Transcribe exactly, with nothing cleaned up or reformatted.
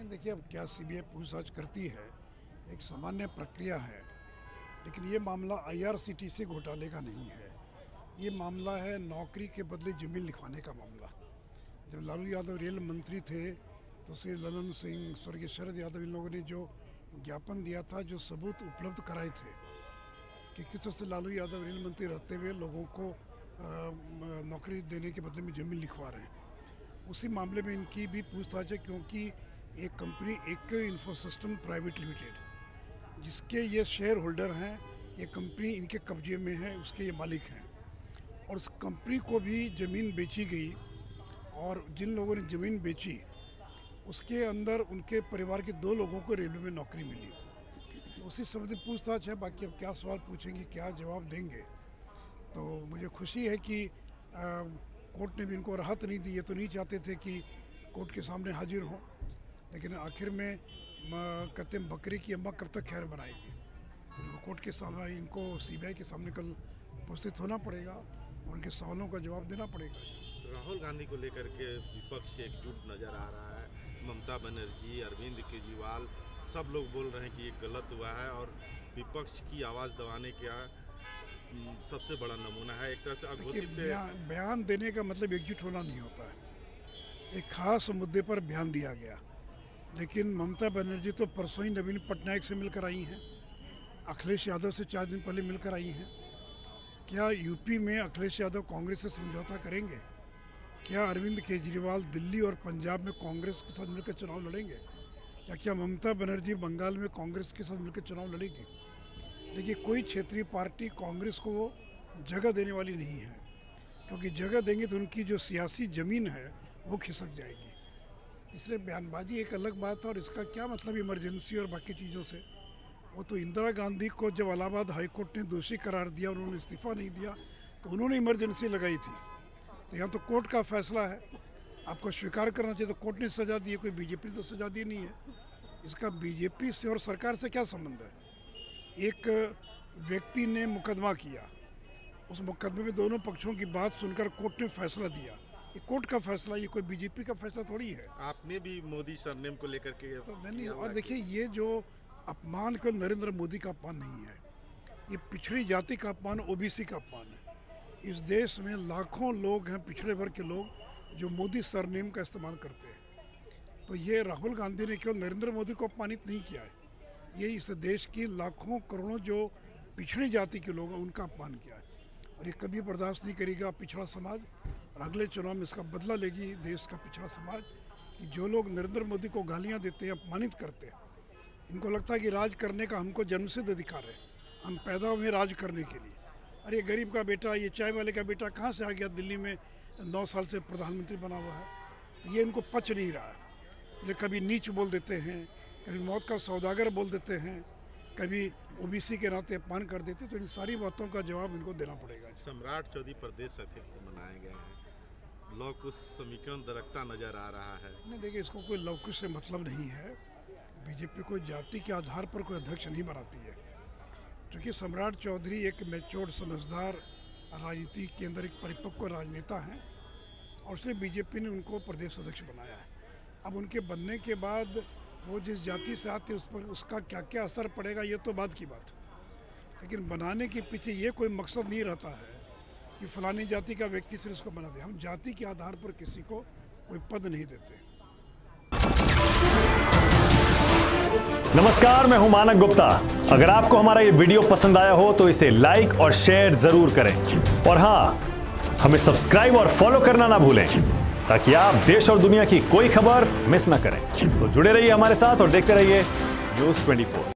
नहीं, देखिए अब क्या सीबीआई पूछताछ करती है, एक सामान्य प्रक्रिया है, लेकिन ये मामला आईआरसीटीसी घोटाले का नहीं है। ये मामला है नौकरी के बदले जमीन लिखवाने का मामला। जब लालू यादव रेल मंत्री थे तो श्री ललन सिंह, स्वर्गीय शरद यादव, इन लोगों ने जो ज्ञापन दिया था, जो सबूत उपलब्ध कराए थे कि किस तरह से लालू यादव रेल मंत्री रहते हुए लोगों को नौकरी देने के बदले में ज़मीन लिखवा रहे हैं, उसी मामले में इनकी भी पूछताछ है। क्योंकि एक कंपनी एक इन्फो सिस्टम प्राइवेट लिमिटेड, जिसके ये शेयर होल्डर हैं, ये कंपनी इनके कब्जे में है, उसके ये मालिक हैं, और उस कंपनी को भी ज़मीन बेची गई, और जिन लोगों ने ज़मीन बेची उसके अंदर उनके परिवार के दो लोगों को रेलवे में नौकरी मिली। तो उसी संबंधी पूछताछ है। बाकी अब क्या सवाल पूछेंगे, क्या जवाब देंगे, तो मुझे खुशी है कि आ, कोर्ट ने भी इनको राहत नहीं दी। ये तो नहीं चाहते थे कि कोर्ट के सामने हाजिर हों, लेकिन आखिर में कहते हैं बकरी की अम्मा कब तक खैर बनाएगी। इनको कोर्ट के सामने, इनको सीबीआई के सामने कल उपस्थित होना पड़ेगा और उनके सवालों का जवाब देना पड़ेगा। राहुल गांधी को लेकर के विपक्ष एकजुट नज़र आ रहा है। ममता बनर्जी, अरविंद केजरीवाल, सब लोग बोल रहे हैं कि ये गलत हुआ है, और विपक्ष की आवाज़ दबाने का सबसे बड़ा नमूना है। एक तरह से अघोषित बयान, बयान देने का मतलब एकजुट होना नहीं होता है। एक खास मुद्दे पर बयान दिया गया, लेकिन ममता बनर्जी तो परसों ही नवीन पटनायक से मिलकर आई हैं, अखिलेश यादव से चार दिन पहले मिलकर आई हैं। क्या यूपी में अखिलेश यादव कांग्रेस से समझौता करेंगे? क्या अरविंद केजरीवाल दिल्ली और पंजाब में कांग्रेस के साथ मिलकर चुनाव लड़ेंगे? या क्या ममता बनर्जी बंगाल में कांग्रेस के साथ मिलकर चुनाव लड़ेगी? देखिए, कोई क्षेत्रीय पार्टी कांग्रेस को जगह देने वाली नहीं है, क्योंकि जगह देंगे तो उनकी जो सियासी ज़मीन है वो खिसक जाएगी। इसलिए बयानबाजी एक अलग बात है, और इसका क्या मतलब इमरजेंसी और बाकी चीज़ों से। वो तो इंदिरा गांधी को जब इलाहाबाद हाईकोर्ट ने दोषी करार दिया, उन्होंने इस्तीफ़ा नहीं दिया, तो उन्होंने इमरजेंसी लगाई थी। तो यहाँ तो कोर्ट का फैसला है, आपको स्वीकार करना चाहिए। तो कोर्ट ने सज़ा दी है, कोई बीजेपी ने तो सज़ा दी नहीं है। इसका बीजेपी से और सरकार से क्या संबंध है? एक व्यक्ति ने मुकदमा किया, उस मुकदमे में दोनों पक्षों की बात सुनकर कोर्ट ने फैसला दिया। ये कोर्ट का फैसला, ये कोई बीजेपी का फैसला थोड़ी है। आपने भी मोदी सरनेम को लेकर के तो मैंने, और देखिए, ये जो अपमान केवल नरेंद्र मोदी का अपमान नहीं है, ये पिछड़ी जाति का अपमान, ओबीसी का अपमान है। इस देश में लाखों लोग हैं, पिछड़े वर्ग के लोग, जो मोदी सरनेम का इस्तेमाल करते हैं। तो ये राहुल गांधी ने केवल नरेंद्र मोदी को अपमानित नहीं किया है, ये इस देश की लाखों करोड़ों जो पिछड़ी जाति के लोग हैं उनका अपमान किया है। और ये कभी बर्दाश्त नहीं करेगा पिछड़ा समाज, और अगले चुनाव में इसका बदला लेगी देश का पिछड़ा समाज। कि जो लोग नरेंद्र मोदी को गालियाँ देते हैं, अपमानित करते हैं, इनको लगता है कि राज करने का हमको जन्मसिद्ध अधिकार है, हम पैदा हुए राज करने के लिए। अरे गरीब का बेटा, ये चाय वाले का बेटा कहाँ से आ गया, दिल्ली में नौ साल से प्रधानमंत्री बना हुआ है। तो ये इनको पच नहीं रहा है, इसलिए कभी नीच बोल देते हैं, कभी मौत का सौदागर बोल देते हैं, कभी ओबीसी के नाते अपमान कर देते हैं। तो इन सारी बातों का जवाब इनको देना पड़ेगा। सम्राट चौधरी प्रदेश अध्यक्ष बनाए गए हैं, लौकुश समीकरण दरकता नजर आ रहा है। नहीं, देखिए, इसको कोई लौकुश से मतलब नहीं है। बीजेपी को जाति के आधार पर कोई अध्यक्ष नहीं बनाती है, क्योंकि सम्राट चौधरी एक मैच्योर्ड, समझदार, राजनीति के अंदर एक परिपक्व राजनेता हैं, और इसलिए बीजेपी ने उनको प्रदेश अध्यक्ष बनाया है। अब उनके बनने के बाद वो जिस जाति से आते उस पर उसका क्या क्या असर पड़ेगा, ये तो बात की बात है। लेकिन बनाने के पीछे ये कोई मकसद नहीं रहता है कि फलानी जाति का व्यक्ति सिर्फ इसको बना दे। हम जाति के आधार पर किसी को कोई पद नहीं देते। नमस्कार, मैं हूं मानक गुप्ता। अगर आपको हमारा ये वीडियो पसंद आया हो तो इसे लाइक और शेयर जरूर करें, और हाँ, हमें सब्सक्राइब और फॉलो करना ना भूलें, ताकि आप देश और दुनिया की कोई खबर मिस ना करें। तो जुड़े रहिए हमारे साथ और देखते रहिए न्यूज़ चौबीस।